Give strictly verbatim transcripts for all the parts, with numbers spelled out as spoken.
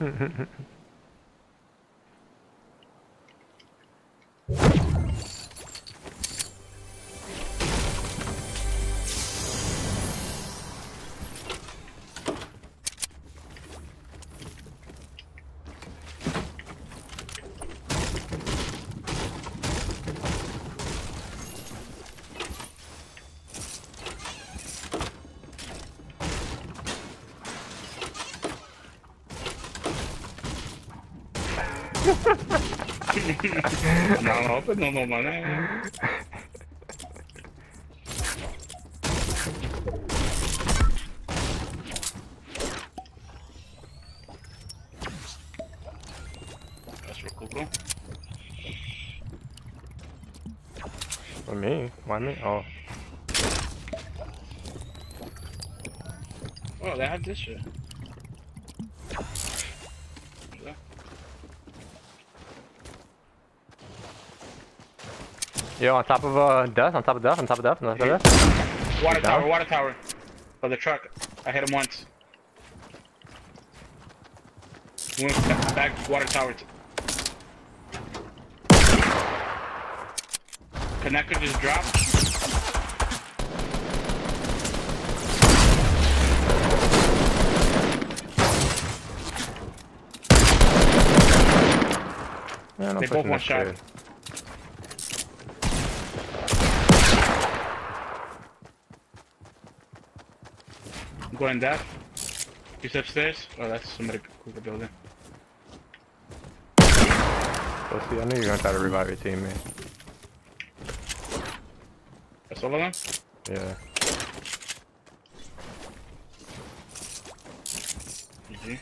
No, pues no, no, man. That's for Coco. For me? Why me? Oh. Oh, they have this shit. Yeah. Yo, on top of uh, Duff, on top of Duff, on top of Duff, on top of Duff. Water Down? tower, water tower. For the truck. I hit him once. Went back water tower. Connector just dropped. Man, I'm They both pushing one this shot. kid. I'm going that. He's upstairs. Oh, that's somebody who could build it. Let's see, I knew you were gonna try to revive your teammate. That's all of them? Yeah. G G.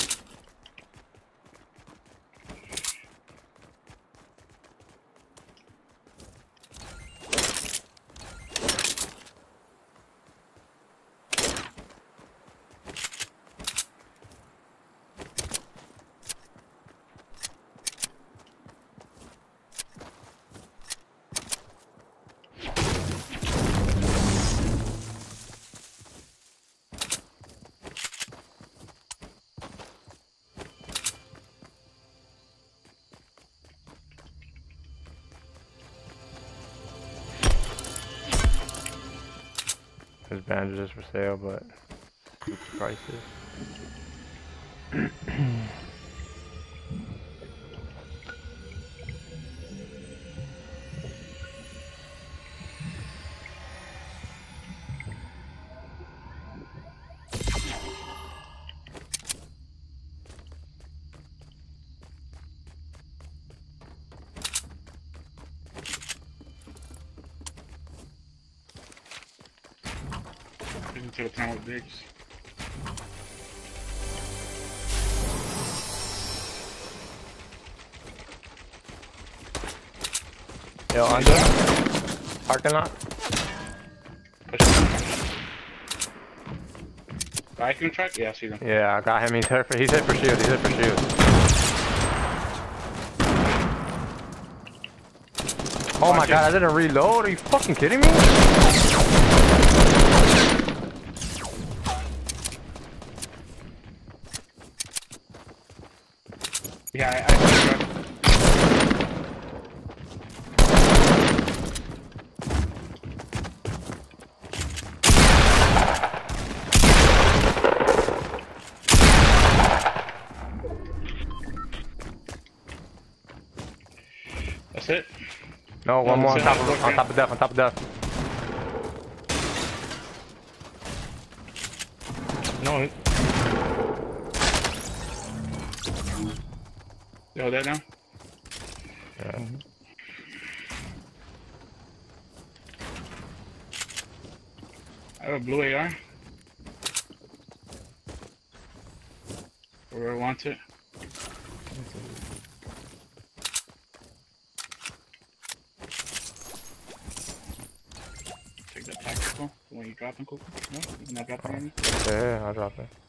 There's bandages for sale, but stupid prices. Into the town with Biggs. Yo, under. Parking lot. Vacuum truck? Yeah, I see them. Yeah, I got him. He's hit for, he's hit for shield. He's hit for shield. Oh my god, I didn't reload. Are you fucking kidding me? Yeah, I, I see the truck. That's it? No, one No, more on it's top in of the on top of death, on top of death. No. It... Yo, that now? Yeah. I have a blue A R. Where I want it. Take that tactical. The one you dropping, Coco? No? You're not dropping any? Yeah, I'll drop it.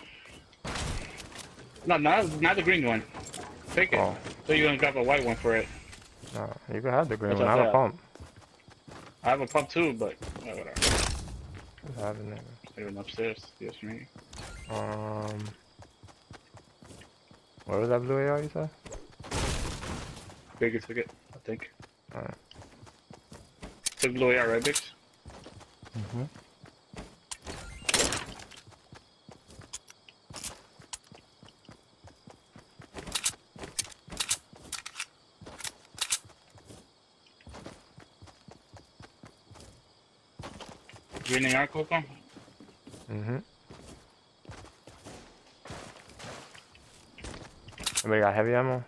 No, not, not the green one. Take it. Oh. So you're gonna drop a white one for it. No, you can have the green What's one. I up have a there? pump. I have a pump too, but oh, whatever. Just have it, nigga. Even upstairs. Yes, me. Um. What was that blue A R you said? Bigger took it, I think. Alright. Took blue A R, right, Biggs? Mm-hmm. Green A R, Coco? Mm-hmm. Anybody got heavy ammo?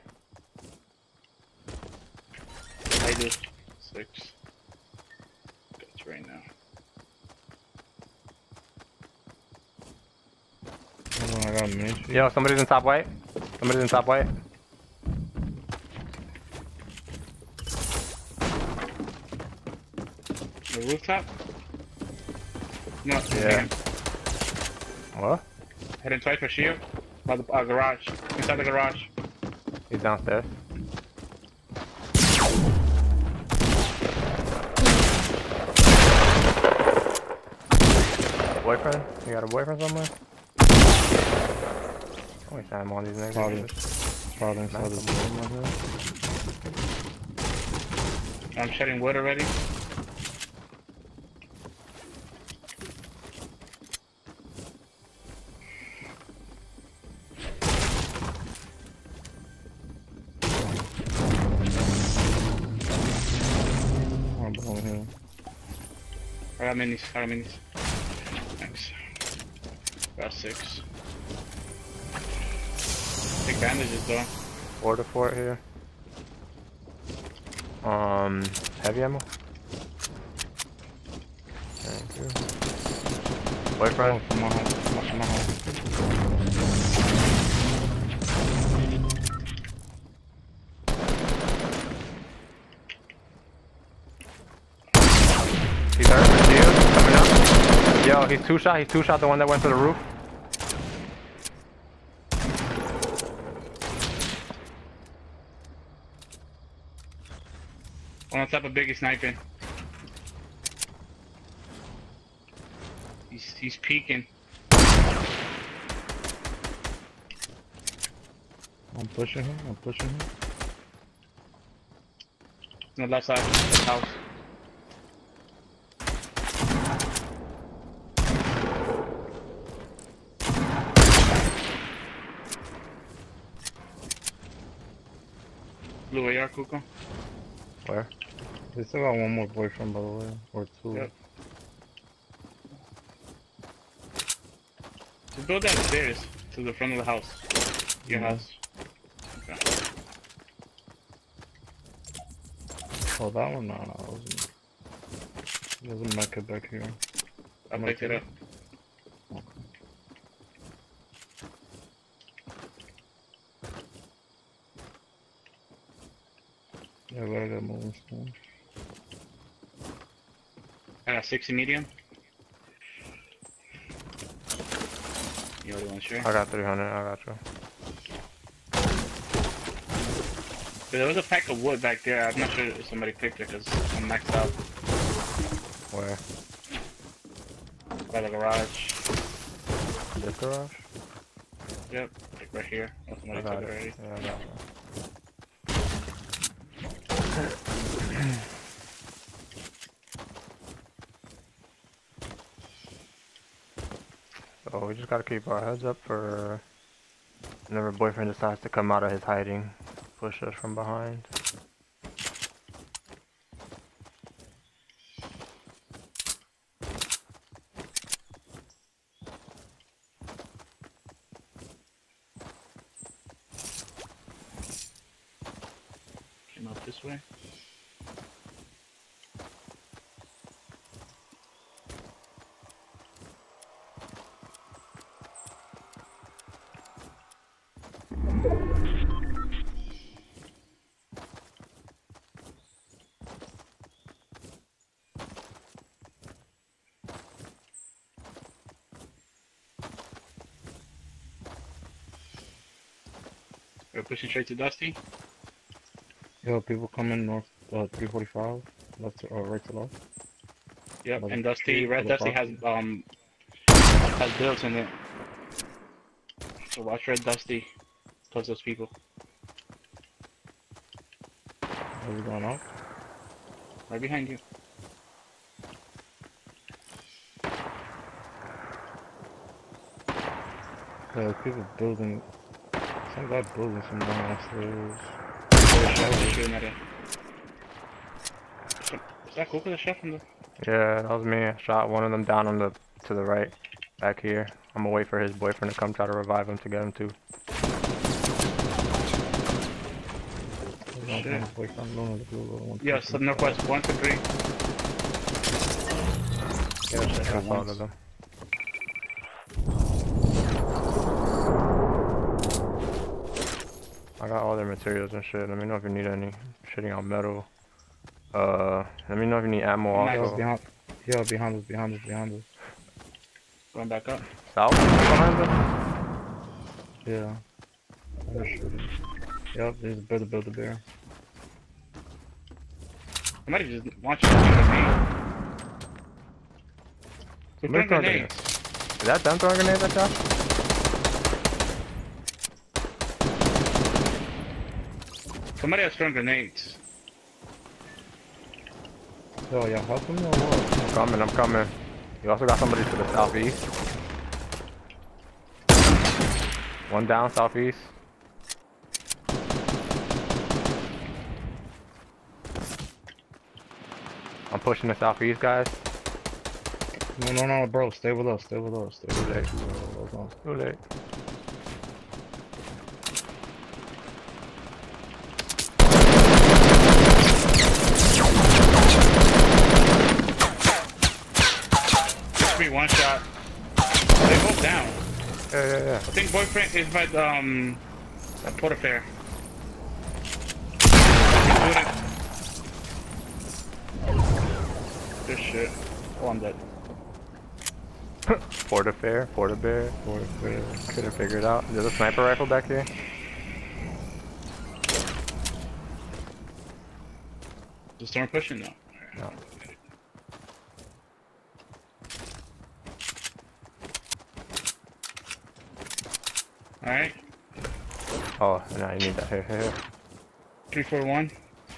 I do. Six. That's right now. Hold on, I got a mini. Yo, somebody's in top white. Somebody's in top white. The rooftop? No, Yeah. yeah. What? Heading twice for shield. By the uh, garage. Inside the garage. He's downstairs. Boyfriend? You got a boyfriend somewhere? Don't waste time on these niggas. Probably, probably inside the building right here. I'm shedding wood already. I'm below here. I got minis, I got minis. Thanks. Got six. Take bandages though. Four to fort here. Um, heavy ammo? Thank you. Boyfriend? From my home. From my home. He's hurt. It's you. Coming up. Yo, he's two shot. He's two shot. The one that went to the roof. One on top of Biggie sniping. He's he's peeking. I'm pushing him. I'm pushing him. On the left side of the house. Blue A R, Kuko. Where? They still got one more boyfriend, by the way, or two. Yep. Just go downstairs to the front of the house. Your Mhm. house. Okay. Oh, that one? No, no, it wasn't. There's a mecha back here. I picked it up. Okay. Yeah, I gotta get moving soon. I got sixty medium. You already want to share? I got three hundred. I got you. But there was a pack of wood back there. I'm not sure if somebody picked it because I'm maxed out Where? by the garage. This garage? Yep, like right here. Oh, somebody I took got it it. already. Yeah, I got you. So we just gotta keep our heads up for whenever boyfriend decides to come out of his hiding, push us from behind. Came up this way. We're pushing straight to Dusty. Yo, people coming north, uh, three forty-five, left to, uh, right to left. Yep, By the and Dusty, tree, Red by the Dusty has property. um has builds in it. So watch Red Dusty. Plus those people. Are we going up? Right behind you. Yeah, people building. Some guy building some downstairs. They're shooting at it. Is that Coco that shot from the... Yeah, that was me. I shot one of them down on the to the right, back here. I'm gonna wait for his boyfriend to come try to revive him to get him too. Shit. Yeah, so northwest, one to three. Yeah, that's all of them. I got all their materials and shit. Let me know if you need any shitting out metal. Uh, let me know if you need ammo Nice. also. Behind, yeah, behind us, behind us, behind us. Going back up. South behind them? Yeah. They're shooting. Yep, there's a build a build a bear. Somebody just launched a grenade. They're Somebody throwing throwing grenades. Is that them throwing grenades at y'all? Somebody else throwing grenades. Yo, y'all helping me or what? I'm coming, I'm coming. You also got somebody to the southeast. One down southeast. I'm pushing the southeast, guys. No, no, no, bro, stay with us, stay with us, stay with us. Hold on. Too late. Just be one shot. They both down. Yeah, yeah, yeah. I think boyfriend is by the, um, the Porta Fair. Good shit. Oh, I'm dead. Porta Fair, Porta Bear, Porta Fair. Couldn't figure it out. There's a sniper rifle back here. The storm pushing though. No. Alright. Oh, no, you need that. Here, here, here. Three, four, one.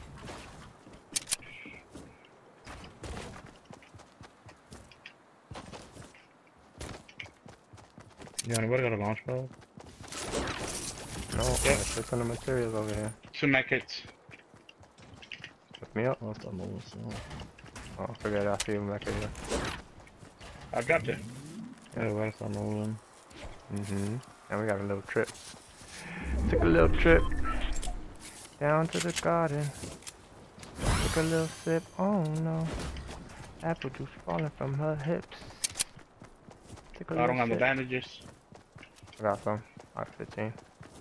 Yeah, anybody got a launch pad? No, Yep. there's a ton of materials over here. Two medkits. Pick me up. I'll start moving soon. Oh, forget it. I see him back here. I dropped it. Yeah, we gotta start moving. Mm-hmm. And we got a little trip. Took a little trip down to the garden. Took a little sip. Oh no. Apple juice falling from her hips. Took a I little don't have the sip. bandages. I got some. I got fifteen.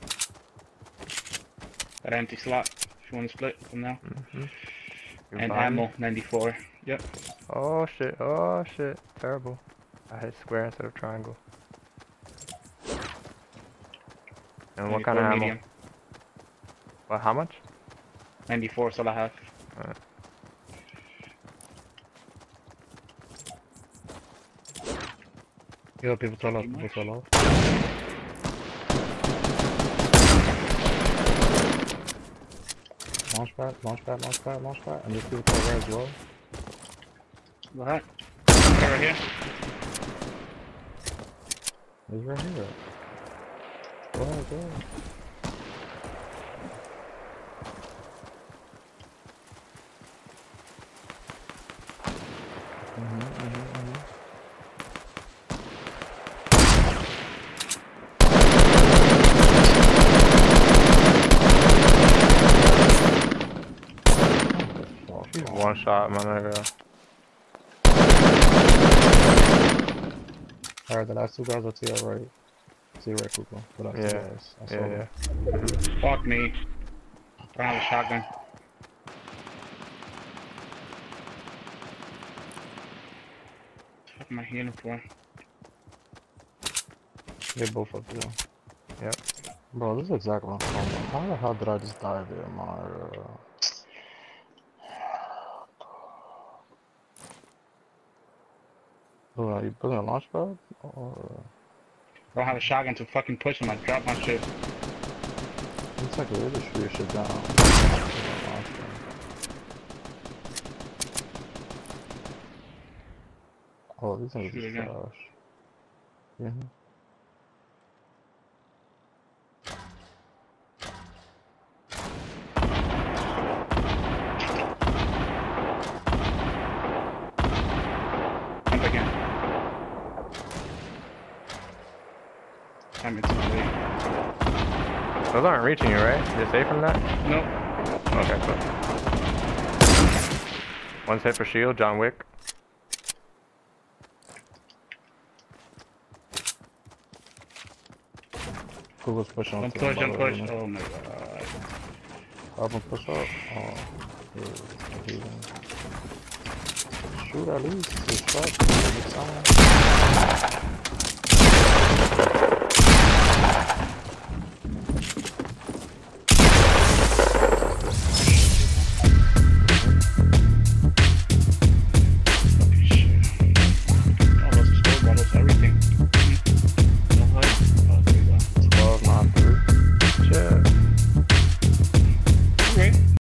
That empty slot. If you want to split from now. Mm-hmm. You And behind me? ammo, ninety-four. Yep. Oh shit. Oh shit. Terrible. I hit square instead of triangle. And what kind of ammo? medium. What, how much? ninety-four is all I have. Alright. Yo, people fell off, people much. fell off. Launch pad, launch pad, launch pad, launch pad, and there's people fell there as well. What? Right here. It's right here. Go ahead, go ahead. Mm-hmm, mm-hmm, mm-hmm. She's one shot, my nigga. Alright, the last two guys are to your right. To your right, Kuko. The last two Yeah, guys. I saw yeah, them. yeah. Fuck me. I don't have a shotgun. Fuck my uniform. They're both up there. Yep. Bro, this is exactly what I'm talking about. How the hell did I just die there, my uh... Oh, are you building a launch pad? Or... I don't have a shotgun to fucking push him. I dropped my shit. Looks like a really shoot your shit down. Oh, these things Shoot are again. trash. Yeah. Jump again. I'm in too late. Those aren't reaching you, right? You're safe from that? Nope. Okay, cool. One hit for shield, John Wick. Who was pushing on Don't to push, the don't bottom, push. you know? Oh my god. Help him push up. Oh, yeah, he didn't. Shoot at least. It's shot. It's on.